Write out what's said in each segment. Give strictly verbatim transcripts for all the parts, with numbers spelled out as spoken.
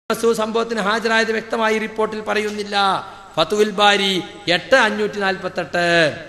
സംഭവത്തിന് ഹാജരായത് വ്യക്തമായി റിപ്പോർട്ടിൽ പറയുന്നില്ല. ഫതുൽ ബാരി എട്ട് അഞ്ഞൂറ്റി നാൽപ്പത്തി എട്ട്.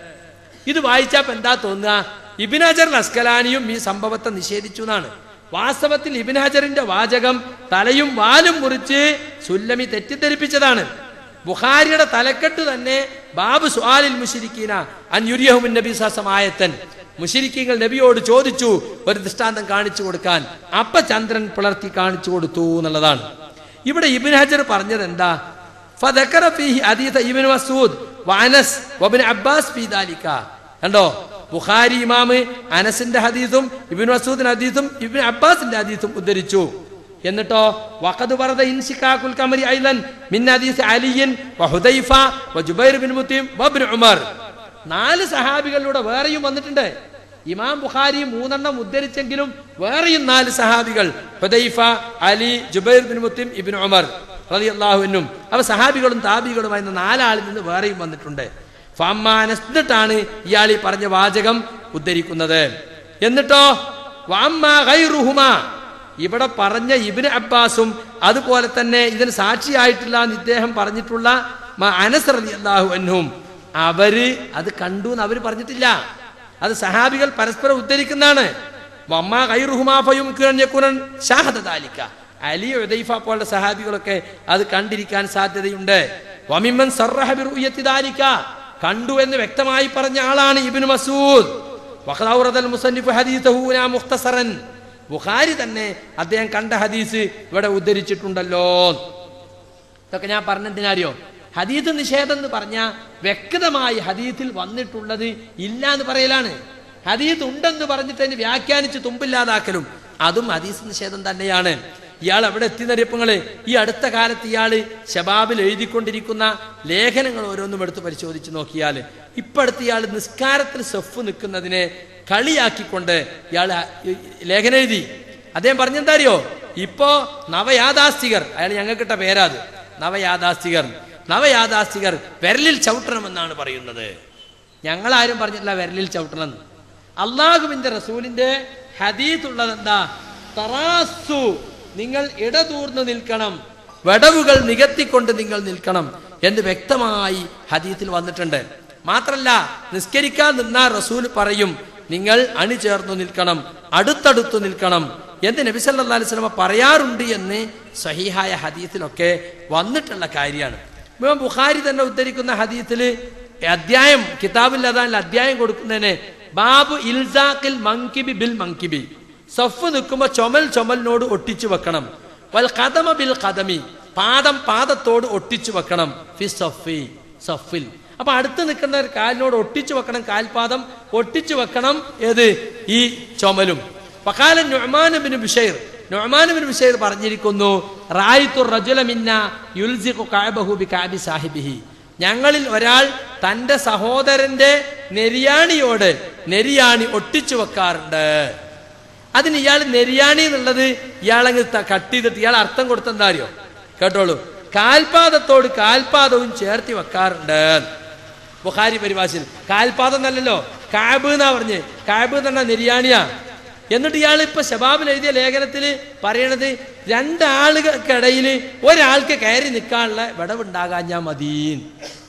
ഇത് വായിച്ചപ്പോൾ എന്താ തോന്നുക? ഇബ്നു ഹജർ അസ്കലാനിയും ഈ സംഭവത്തെ നിഷേധിച്ചു എന്നാണ്. വാസ്തവത്തിൽ ഇബ്നു ഹജറിന്റെ വാചകം തലയും വാലും മുറിച്ച് സുല്ലമി തെറ്റിദ്ധരിപ്പിച്ചതാണ്. ബുഖാരിയുടെ തലക്കെട്ട് തന്നെ ബാബു സുആലിൽ മുശ്രിക്കീന അൻ യുരിയഹുമിൻ നബി സല്ലല്ലാഹു അലൈഹി വസല്ലം. മുശ്രിക്കീങ്ങൾ നബിയോട് ചോദിച്ചു ഒരു ദൃഷ്ടാന്തം കാണിച്ചു കൊടുക്കാൻ. അപ്പ ചന്ദ്രൻ പിളർത്തി കാണിച്ചു കൊടുത്തു എന്നുള്ളതാണ്. ഇവിടെ ഇബ്നു ഹജർ പറഞ്ഞത് എന്താ? ഫദക്കറ ഫീഹി ഹദീസ ഇബ്നു മസ്ഊദ് വഅനസ് വഇബ്നു അബ്ബാസ് ഫീ ദാലിക. കണ്ടോ, ബുഖാരി ഇമാം അനസിന്റെ ഹദീസും ഇബ്നു മസ്ഊദിന്റെ ഹദീസും ഇബ്നു അബ്ബാസിന്റെ ഹദീസും ഉദ്ധരിച്ചു. എന്നിട്ടോ വഖദ് വറദ ഇൻസികാകുൽ ഖമരി ഐലൻ മിൻ ഹദീസ് അലിയൻ വഹുദൈഫ വജുബൈർ ബിൻ മുതീം വഇബ്നു ഉമർ. നാല് സഹാബികളുടെ വേറെയും വന്നിട്ടുണ്ട്. ഇമാം ബുഖാരി മൂന്നെണ്ണം ഉദ്ധരിച്ചെങ്കിലും വേറെയും നാല് സഹാബികൾ Hudhaifa, Ali, Jubair bin Mutim, Ibn Umar റളിയല്ലാഹു അൻഹും അവ സഹാബികളും താബികളുമായി നാലാളിൽ നിന്ന് വേറെയും വന്നിട്ടുണ്ട്. ഫഅമ്മാനസ്ന്നിട്ടാണ് ഇയാൾ ഈ പറഞ്ഞ വാചകം ഉദ്ധരിക്കുന്നത്. എന്നിട്ടോ വഅമ്മാ ഗൈറുഹുമാ, ഇവിടെ പറഞ്ഞ ഇബ്നു അബ്ബാസും അതുപോലെ തന്നെ ഇതിന് സാക്ഷിയായിട്ടുള്ള ഇദ്ദേഹം പറഞ്ഞിട്ടുള്ള അനസ് റളിയല്ലാഹു അൻഹും അവര് അത് കണ്ടു എന്ന് അവര് പറഞ്ഞിട്ടില്ല. അത് സഹാബികൾ പരസ്പരം ഉദ്ധരിക്കുന്നതാണ്. വഅമ്മാ ഗൈറുഹുമാ ഫയുംകിനു അൻ യകൂന ഷാഹദ ദാലിക, അലി, ഹുദൈഫ പോലുള്ള സഹാബികളൊക്കെ അത് കണ്ടിരിക്കാൻ സാധ്യതയുണ്ട്. വമിമ്മൻ സറഹ ബിറുയത്തി ദാലിക, കണ്ടു എന്ന് വ്യക്തമായി പറഞ്ഞ ആളാണ് ഇബ്നു മസ്ഊദ്. വഖദ് ഔറദൽ മുസന്നിഫ് ഹദീസഹു ലാ മുഖ്തസറൻ, ബുഖാരി തന്നെ അദ്ദേഹം കണ്ട ഹദീസ് ഇവിടെ ഉദ്ധരിച്ചിട്ടുണ്ടല്ലോ. ഇതൊക്കെ ഞാൻ പറഞ്ഞെന്തിനാരിയോ? ഹദീസ് നിഷേധം എന്ന് പറഞ്ഞാൽ വ്യക്തമായി ഹദീസിൽ വന്നിട്ടുള്ളത് ഇല്ല എന്ന് പറയലാണ്. ഹദീസ് ഉണ്ടെന്ന് പറഞ്ഞിട്ട് അതിന് വ്യാഖ്യാനിച്ച് തുമ്പില്ലാതാക്കലും അതും ഹദീസ് നിഷേധം തന്നെയാണ്. ഇയാൾ എവിടെ എത്തിയെന്നറിയപ്പങ്ങള് ഈ അടുത്ത കാലത്ത് ഇയാൾ ശബാബിൽ എഴുതിക്കൊണ്ടിരിക്കുന്ന ലേഖനങ്ങൾ ഓരോന്നും എടുത്ത് പരിശോധിച്ച് നോക്കിയാൽ ഇപ്പടുത്ത് ഇയാൾ നിസ്കാരത്തിൽ സഫ് നിൽക്കുന്നതിനെ കളിയാക്കിക്കൊണ്ട് ഇയാൾ ലേഖനം എഴുതി. അദ്ദേഹം പറഞ്ഞെന്താ അറിയോ? ഇപ്പോ നവയാഥാസ്ഥികർ, അയാൾ ഞങ്ങൾക്കിട്ട പേരാത്, നവയാഥാസ്ഥികർ നവയാഥാസ്ഥികർ വിരലിൽ ചവിട്ടണമെന്നാണ് പറയുന്നത്. ഞങ്ങളാരും പറഞ്ഞിട്ടില്ല വിരലിൽ ചവിട്ടണം. അള്ളാഹുവിന്റെ റസൂലിന്റെ ഹദീസ് ഉള്ളത് എന്താ? തറാസു, നിങ്ങൾ ഇടതൂർന്ന് നിൽക്കണം, വടവുകൾ നികത്തിക്കൊണ്ട് നിങ്ങൾ നിൽക്കണം എന്ന് വ്യക്തമായി ഹദീസിൽ വന്നിട്ടുണ്ട്. മാത്രല്ല നിസ്കരിക്കാൻ നിന്നാൽ റസൂൽ പറയും നിങ്ങൾ അണിചേർന്നു നിൽക്കണം, അടുത്തടുത്തു നിൽക്കണം എന്ന് നബി സല്ലല്ലാഹു അലൈഹി വസല്ലം പറയാറുണ്ട് എന്ന് സഹീഹായ ഹദീസിലൊക്കെ വന്നിട്ടുള്ള കാര്യമാണ്. ഇമാം ബുഖാരി തന്നെ ഉദ്ധരിക്കുന്ന ഹദീസിൽ അധ്യായം കിതാബുൽ അദാനിൽ അധ്യായം കൊടുക്കുന്നതിന് ബാബു ഇൽസാഖിൽ മൻകിബി ബിൽ മൻകിബി, സഫ് നിൽക്കുമ്പോൾ ചുമൽ ചുമലിനോട് ഒട്ടിച്ചു വെക്കണം. വൽ ഖദമ ബിൽ ഖദമി, പാദം പാദത്തോട് ഒട്ടിച്ചു വെക്കണം. ഫി സഫി, സഫിൽ. അപ്പൊ അടുത്ത് നിൽക്കുന്ന ഒരു കാലിനോട് ഒട്ടിച്ചു വെക്കണം, കാൽപാദം ഒട്ടിച്ചു വെക്കണം. ഏത്? ഈ ചുമലും. ഫഖാല നുഅ്മാൻ ഇബ്നു ബുശൈർ, നുഅ്മാൻ ഇബ്നു ബുശൈർ പറഞ്ഞിരിക്കുന്നു റഅയ്തു റജുല മിന്ന യുൽസിഖു കഅബഹു ബികഅബി സാഹിബിഹി, ഞങ്ങളിൽ ഒരാൾ തന്റെ സഹോദരന്റെ നെരിയാണിയോട് നെരിയാണി ഒട്ടിച്ചു വെക്കാറുണ്ട്. അതിന് ഇയാൾ നെരിയാണി എന്നുള്ളത് ഇയാളങ്ങ് കട്ട് ചെയ്തിട്ട് ഇയാൾ അർത്ഥം കൊടുത്തെന്താ അറിയോ? കേട്ടോളൂ, കാൽപാദത്തോട് കാൽപാദവും ചേർത്തി വെക്കാറുണ്ട്. ബുഖാരി പരിഭാഷയിൽ കാൽപാദം എന്നല്ലല്ലോ, കാബ് എന്നാ പറഞ്ഞ്. കാബ് എന്ന് പറഞ്ഞാൽ നെരിയാണിയാ. എന്നിട്ട് ഇയാൾ ഇപ്പൊ ശബാബിൽ എഴുതിയ ലേഖനത്തിൽ പറയണത് രണ്ടാളുകൾക്കിടയിൽ ഒരാൾക്ക് കയറി നിൽക്കാനുള്ള വിടവുണ്ടാകാഞ്ഞാ മതീൻ.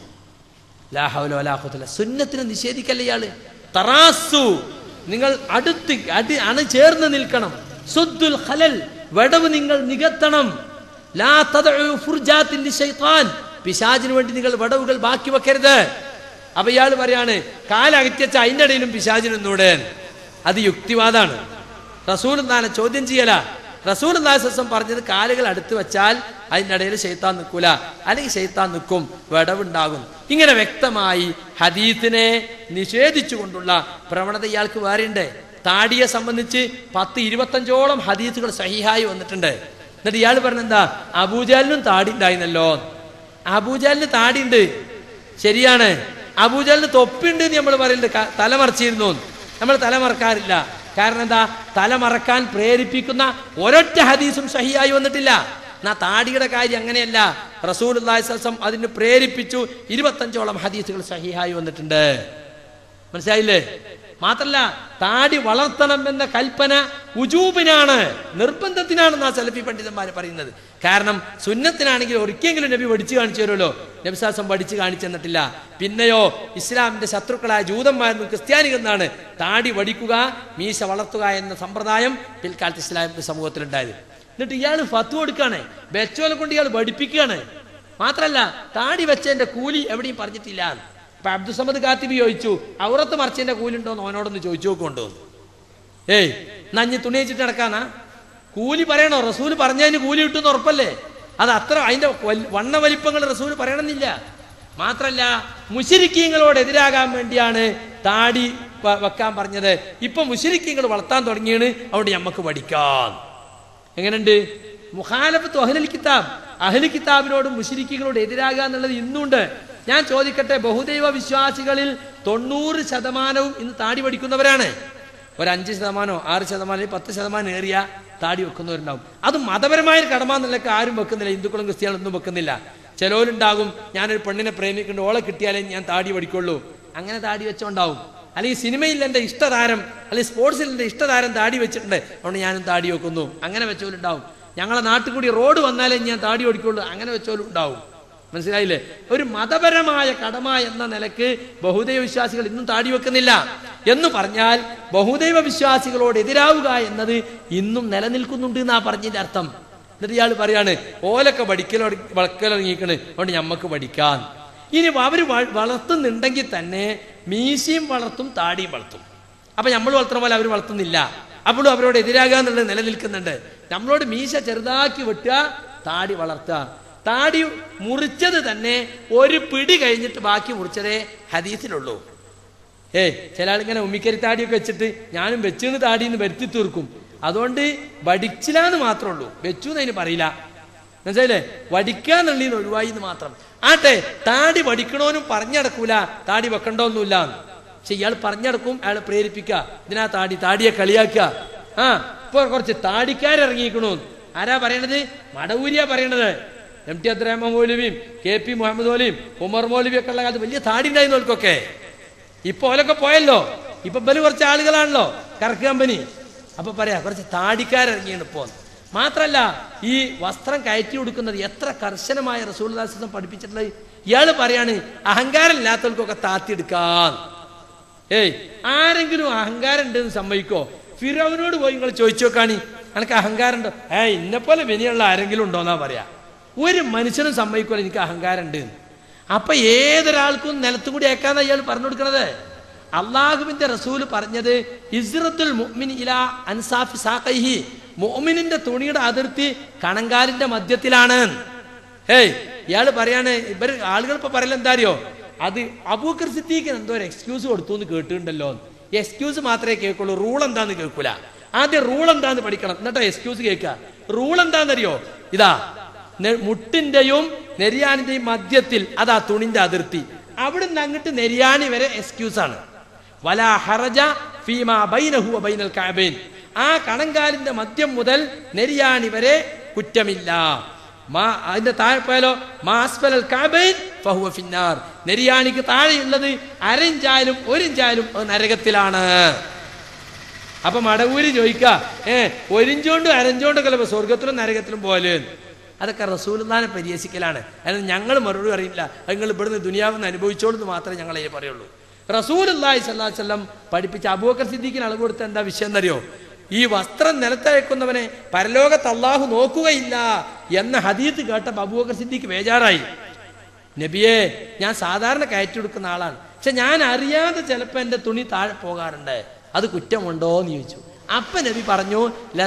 ലാ ഹൗല വലാ ഖുവത. സുന്നത്തിനെ നിഷേധിക്കല്ലേ ഇയാള്. തറാസു, നിങ്ങൾ അടുത്ത് അടി അണു ചേർന്ന് നിൽക്കണം. സുദ്ദുൽ ഖലൽ, വിടവ് നിങ്ങൾ നികത്തണം. ലാ തദഉ ഫുർജാത്തിൻ ലിശൈത്താൻ, പിശാചിന് വേണ്ടി നിങ്ങൾ വിടവുകൾ ബാക്കി വെക്കരുത്. അപ്പൊ ഇയാൾ പറയാണ് കാലകറ്റിച്ച അതിൻ്റെ ഇടയിലും പിശാചിനൊന്നൂടെ. അത് യുക്തിവാദാണ്. റസൂൽ എന്താണ് ചോദ്യം ചെയ്യല. റസൂൽ നാസം പറഞ്ഞത് കാലുകൾ അടുത്ത് വെച്ചാൽ അതിൻ്റെ ഇടയിൽ ശൈത്താൻ നിൽക്കൂല, അല്ലെങ്കിൽ ശൈത്താൻ നിൽക്കും, വിടവുണ്ടാകും. ഇങ്ങനെ വ്യക്തമായി ഹദീസിനെ നിഷേധിച്ചുകൊണ്ടുള്ള പ്രവണത ഇയാൾക്ക് വേറെയുണ്ട്. താടിയെ സംബന്ധിച്ച് പത്ത് ഇരുപത്തഞ്ചോളം ഹദീസുകൾ സഹിഹായി വന്നിട്ടുണ്ട്. എന്നിട്ട് ഇയാൾ പറഞ്ഞെന്താ? അബൂജാലിനും താടി ഉണ്ടായിരുന്നല്ലോ. അബൂജാലിന് താടി ഉണ്ട്, ശരിയാണ്. അബൂജാലിന് തൊപ്പിണ്ട് എന്ന് നമ്മൾ പറയുന്നുണ്ട്. തലമറച്ചിരുന്നു, നമ്മൾ തലമറക്കാറില്ല. കാരണം എന്താ? തലമറക്കാൻ പ്രേരിപ്പിക്കുന്ന ഒരൊറ്റ ഹദീസും സഹിയായി വന്നിട്ടില്ല. എന്നാ താടിയുടെ കാര്യം അങ്ങനെയല്ല. റസൂലുള്ളാഹി സ്വല്ലല്ലാഹു അലൈഹി വസല്ലം അതിന് പ്രേരിപ്പിച്ചു. ഇരുപത്തഞ്ചോളം ഹദീസുകൾ സഹിഹായി വന്നിട്ടുണ്ട്. മനസ്സിലായില്ലേ? മാത്രല്ല താടി വളർത്തണം എന്ന കൽപ്പന ഉജൂബിനാണ്, നിർബന്ധത്തിനാണെന്ന് ആ സലഫി പണ്ഡിതന്മാർ പറയുന്നത്. കാരണം സുന്നത്തിനാണെങ്കിൽ ഒരിക്കലെങ്കിലും നബി പഠിച്ചു കാണിച്ചു തരുമല്ലോ, നബിസാസം പഠിച്ചു കാണിച്ചു തന്നിട്ടില്ല. പിന്നെയോ ഇസ്ലാമിന്റെ ശത്രുക്കളായ ജൂതന്മാരെന്നും ക്രിസ്ത്യാനികൾ എന്നാണ് താടി വടിക്കുക, മീശ വളർത്തുക എന്ന സമ്പ്രദായം പിൽക്കാലത്ത് ഇസ്ലാമിന്റെ സമൂഹത്തിലുണ്ടായത്. എന്നിട്ട് ഇയാൾ ഫത്വ കൊടുക്കുകയാണ്, വെച്ചോലെ കൊണ്ട് ഇയാൾ പഠിപ്പിക്കുകയാണ്. മാത്രല്ല താടി വെച്ചതിന്റെ കൂലി എവിടെയും പറഞ്ഞിട്ടില്ല. അപ്പൊ അബ്ദുസമദ് കാത്തിബി ചോദിച്ചു, ഔറത്ത് മറിച്ചതിന്റെ കൂലി ഉണ്ടോന്ന് ഓനോടൊന്ന് ചോദിച്ചു നോക്കുണ്ടോ. ഏയ് നഞ്ഞ് തുണി വെച്ചിട്ട് നടക്കാനാ? കൂലി പറയണോ? റസൂല് പറഞ്ഞതിന് കൂലി കിട്ടുമെന്ന് ഉറപ്പല്ലേ? അത് അത്ര അതിന്റെ വണ്ണ വലിപ്പങ്ങൾ റസൂല് പറയണമെന്നില്ല. മാത്രല്ല മുശ്രിക്കീങ്ങളോട് എതിരാകാൻ വേണ്ടിയാണ് താടി വെക്കാൻ പറഞ്ഞത്. ഇപ്പൊ മുശ്രിക്കീങ്ങൾ വളർത്താൻ തുടങ്ങിയാണ്, അതുകൊണ്ട് ഞമ്മക്ക് പഠിക്കാം. എങ്ങനെയുണ്ട് മുഖാലഫത്ത് അഹ്ലുൽ കിതാബ്? അഹ്ലു കിതാബിനോടും മുശ്രിക്കീങ്ങളോട് എതിരാകുക എന്നുള്ളത് ഇന്നുണ്ട്. ഞാൻ ചോദിക്കട്ടെ, ബഹുദൈവ വിശ്വാസികളിൽ തൊണ്ണൂറ് ശതമാനവും ഇന്ന് താടി പഠിക്കുന്നവരാണ്. ഒരു അഞ്ച് ശതമാനോ ആറ് ശതമാനം പത്ത് ശതമാനം ഏറിയ താടി വെക്കുന്നവരുണ്ടാവും. അത് മതപരമായ കടമ എന്നുള്ളതൊക്കെ ആരും വെക്കുന്നില്ല, ഹിന്ദുക്കളും ക്രിസ്ത്യാനികളൊന്നും വെക്കുന്നില്ല. ചിലവരുണ്ടാകും, ഞാനൊരു പെണ്ണിനെ പ്രേമിക്കുന്നുണ്ട്, ഓളെ കിട്ടിയാലേ ഞാൻ താടി പഠിക്കുള്ളൂ, അങ്ങനെ താടി വെച്ചോണ്ടാവും. അല്ലെങ്കിൽ സിനിമയിൽ എൻ്റെ ഇഷ്ടതാരം അല്ലെങ്കിൽ സ്പോർട്സിൽ എൻ്റെ ഇഷ്ടതാരം താടി വെച്ചിട്ടുണ്ട്, അതുകൊണ്ട് ഞാനും താടി വെക്കുന്നു, അങ്ങനെ വെച്ചോലുണ്ടാവും. ഞങ്ങളെ നാട്ടിൽ കൂടി റോഡ് വന്നാലേ ഞാൻ താടി ഓടിക്കുള്ളൂ, അങ്ങനെ വെച്ചോലും ഉണ്ടാവും. മനസ്സിലായില്ലേ? ഒരു മതപരമായ കടമ എന്ന നിലക്ക് ബഹുദൈവ വിശ്വാസികൾ ഇന്നും താടി വെക്കുന്നില്ല എന്ന് പറഞ്ഞാൽ ബഹുദൈവ വിശ്വാസികളോട് എതിരാവുക എന്നത് ഇന്നും നിലനിൽക്കുന്നുണ്ട് എന്നാ പറഞ്ഞതിന്റെ അർത്ഥം. എന്നിട്ട് ഇയാൾ പറയാണ് ഓലൊക്കെ പഠിക്കലോ വളക്കലിറങ്ങിക്കണ്, അതുകൊണ്ട് ഞമ്മക്ക് പഠിക്കാൻ. ഇനി അവർ വളർത്തുന്നുണ്ടെങ്കിൽ തന്നെ മീശയും വളർത്തും താടിയും വളർത്തും. അപ്പൊ നമ്മൾ വളർത്തുന്ന പോലെ അവർ വളർത്തുന്നില്ല, അപ്പോഴും അവരോട് എതിരാകുക എന്നുള്ളത് നിലനിൽക്കുന്നുണ്ട്. നമ്മളോട് മീശ ചെറുതാക്കി വെട്ടുക, താടി വളർത്തുക. താടി മുറിച്ചത് തന്നെ ഒരു പിടി കഴിഞ്ഞിട്ട് ബാക്കി മുറിച്ചതേ ഹദീസിലുള്ളൂ. ഏയ് ചില ആളിങ്ങനെ ഉമ്മിക്കരി താടിയൊക്കെ വെച്ചിട്ട് ഞാനും വെച്ചെന്ന് താടിന്ന് വരുത്തി തീർക്കും. അതുകൊണ്ട് വടിച്ചില്ലാന്ന് മാത്രമേ ഉള്ളൂ, വെച്ചു എന്നതിന് പറയില്ല. മനസ്സിലായില്ലേ? വടിക്കാന്നുള്ളതിന് ഒഴിവായി എന്ന് മാത്രം. ആട്ടെ, താടി വടിക്കണോനും പറഞ്ഞടക്കൂല, താടി വെക്കണ്ടോന്നുമില്ല. പക്ഷെ ഇയാൾ പറഞ്ഞടക്കും, അയാൾ പ്രേരിപ്പിക്കുക, ഇതിനാ താടി താടിയെ കളിയാക്കുക. ആ ഇപ്പൊ കുറച്ച് താടിക്കാരിറങ്ങിക്കണു. ആരാ പറയണത്? മടവൂരിയാ പറയണത്. എം ടി അബ്ദുറഹ്മാൻ മൗലവിയും കെ പി മുഹമ്മദ് മൗലവിയും ഉമർ മൗലവിയും ഒക്കെ ഉള്ള കാലത്ത് വലിയ താടി ഉണ്ടായിരുന്നവർക്കൊക്കെ. ഇപ്പൊ ഓലൊക്കെ പോയല്ലോ, ഇപ്പൊ ബല് കുറച്ച് ആളുകളാണല്ലോ കറക്ക് കമ്പനി. അപ്പൊ പറയാ കുറച്ച് താടിക്കാരിറങ്ങിയാണ് ഇപ്പോ. മാത്രല്ല ഈ വസ്ത്രം കയറ്റി കൊടുക്കുന്നത് എത്ര കർശനമായ റസൂലുള്ളാഹി സ്വല്ലല്ലാഹു അലൈഹി വസല്ലം പഠിപ്പിച്ചിട്ടുള്ളത്. ഇയാള് പറയാണ് അഹങ്കാരം ഇല്ലാത്തവർക്കൊക്കെ താത്തിയെടുക്കാൻ. ഏയ് ആരെങ്കിലും അഹങ്കാരം ഉണ്ടെന്ന് സമ്മതിക്കോ? ഫിറൗനോട് പോയി നിങ്ങൾ ചോദിച്ചു നോക്കാണി, എനിക്ക് അഹങ്കാരം ഉണ്ടോ? ഏയ് ഇന്നെപ്പോലെ വിനയുള്ള ആരെങ്കിലും ഉണ്ടോന്നാ പറയാ. ഒരു മനുഷ്യനും സമ്മതിക്കുമല്ലോ എനിക്ക് അഹങ്കാരം ഉണ്ട്. അപ്പൊ ഏതൊരാൾക്കും നിലത്തും കൂടി ഏക്കാന്നാ ഇയാൾ പറഞ്ഞു കൊടുക്കണത്. അള്ളാഹുവിന്റെ റസൂല് പറഞ്ഞത് ഇസ്റത്തുൽ മുഅ്മിൻ ഇലാ അൻസാഫി സാഖൈഹി, മുഅ്മിനിന്റെ തുണിയുടെ അതിർത്തി കണങ്കാലിന്റെ മധ്യത്തിലാണ്. ഏയ് ഇയാള് പറയാണ്, ഇവർ ആളുകൾ ഇപ്പൊ പറയല എന്താ അറിയോ, അത് അബൂബക്കർ സിദ്ദീഖിന് എന്തോ ഒരു എക്സ്ക്യൂസ് കൊടുത്തു എന്ന് കേട്ടിട്ടുണ്ടല്ലോ. എക്സ്ക്യൂസ് മാത്രമേ കേൾക്കുള്ളൂ, റൂൾ എന്താന്ന് കേൾക്കൂല. ആദ്യം റൂൾ എന്താന്ന് പഠിക്കണം, എന്നിട്ടോ എക്സ്ക്യൂസ് കേൾക്കുക. റൂൾ എന്താണെന്നറിയോ? ഇതാ മുട്ടിന്റെയും നെരിയാണിന്റെയും മധ്യത്തിൽ അതാ തുണിന്റെ അതിർത്തി, അവിടുന്ന് അങ്ങോട്ട് നെരിയാണി വരെ എക്സ്ക്യൂസ് ആണ്. വലാ ഹറജ ഫീമാ ബൈനഹു വ ബൈനൽ കഅബൈൻ, ആ കണങ്കാലിന്റെ മധ്യം മുതൽ നെരിയാണി വരെ കുറ്റമില്ല. മാ അതിന്റെ താഴെ പോയാലോ മാസ്ഫലൽ കഅബൈൻ ഫഹുവ ഫിന്നാർ, നെരിയാണിക്ക് താഴെയുള്ളത് അരഞ്ചായാലും ഒരിഞ്ചായാലും നരകത്തിലാണ്. അപ്പൊ മടവൂരി ചോദിക്ക, ഏ ഒരിഞ്ചോണ്ടും അരഞ്ചോണ്ടൊക്കെ സ്വർഗത്തിലും നരകത്തിലും പോലെ. അതൊക്കെ റസൂലുള്ളാഹിനെ പരിഹസിക്കലാണ്. അതിന് ഞങ്ങൾ മറുപടി അറിയില്ല, നിങ്ങൾ ഇവിടുന്ന് ദുനിയാവെന്ന് അനുഭവിച്ചോളെന്ന് മാത്രമേ ഞങ്ങൾ അതിന് പറയുള്ളൂ. റസൂലുള്ളാഹി സ്വല്ലല്ലാഹു അലൈഹി വസല്ലം പഠിപ്പിച്ച അബൂബക്കർ സിദ്ദീഖിന് അളവ് കൊടുത്ത എന്താ വിഷയം എന്നറിയോ? ഈ വസ്ത്രം നിലത്തയക്കുന്നവനെ പരലോകത്ത് അള്ളാഹു നോക്കുകയില്ല എന്ന ഹദീത്ത് കേട്ടപ്പോൾ അബൂബക്കർ സിദ്ദീഖ് ബേജാറായി. നബിയെ, ഞാൻ സാധാരണ കയറ്റി കൊടുക്കുന്ന ആളാണ്, പക്ഷെ ഞാൻ അറിയാതെ ചിലപ്പോൾ എൻ്റെ തുണി താഴെ പോകാറുണ്ട്, അത് കുറ്റമുണ്ടോ എന്ന് ചോദിച്ചു. അപ്പൊ നബി പറഞ്ഞു,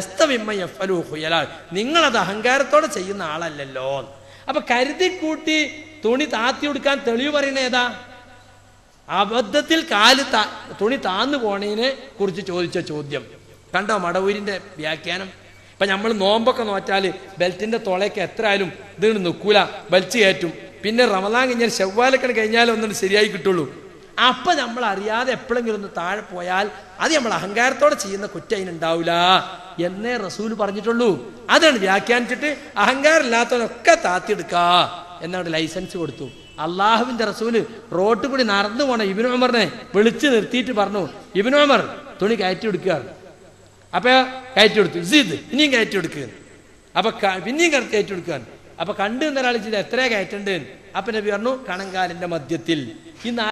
നിങ്ങളത് അഹങ്കാരത്തോടെ ചെയ്യുന്ന ആളല്ലല്ലോ. അപ്പൊ കരുതി കൂട്ടി തുണി താത്തി കൊടുക്കാൻ തെളിവ് പറയുന്ന ഏതാ? അബദ്ധത്തിൽ കാല് തുണി താന്നു പോണതിനെ കുറിച്ച് ചോദിച്ച ചോദ്യം കണ്ടോ മടവൂരിന്റെ വ്യാഖ്യാനം. ഇപ്പൊ നമ്മൾ നോമ്പൊക്കെ നോറ്റാല് ബെൽറ്റിന്റെ തുളയൊക്കെ എത്ര ആയാലും ഇതിന് നിൽക്കൂല, ബെൽറ്റ് കയറ്റും. പിന്നെ റമദാൻ കഴിഞ്ഞാൽ ശവ്വാലൊക്കെ കഴിഞ്ഞാലും ഒന്നും ശരിയായി കിട്ടുള്ളൂ. അപ്പൊ നമ്മൾ അറിയാതെ എപ്പോഴെങ്കിലും ഒന്ന് താഴെ പോയാൽ അത് നമ്മൾ അഹങ്കാരത്തോടെ ചെയ്യുന്ന കുറ്റം അതിനുണ്ടാവില്ല എന്നേ റസൂൽ പറഞ്ഞിട്ടുള്ളൂ. അതാണ് വ്യാഖ്യാനിച്ചിട്ട് അഹങ്കാരം ഇല്ലാത്തവനൊക്കെ താത്തിയെടുക്ക എന്നാണ് ലൈസൻസ് കൊടുത്തു. അള്ളാഹുവിന്റെ റസൂല് റോട്ടിൽ കൂടി നടന്നു പോണ ഇബ്നു ഉമറിനെ വിളിച്ചു നിർത്തിയിട്ട് പറഞ്ഞു, ഇബ്നു ഉമർ തുണി കയറ്റി കൊടുക്കുകയാണ്. അപ്പൊ കയറ്റി കൊടുത്തു, ഇസീദ് ഇനിയും കയറ്റി കൊടുക്കുക. അപ്പൊ പിന്നെയും കയറ്റി കൊടുക്കുകയാണ്. അപ്പൊ കണ്ടു എന്നൊരാൾ ചെയ്ത് എത്രയാ കയറ്റേണ്ടത്? അപ്പൊ നബി പറഞ്ഞു, കണങ്കാലിന്റെ മധ്യത്തിൽ. ഈ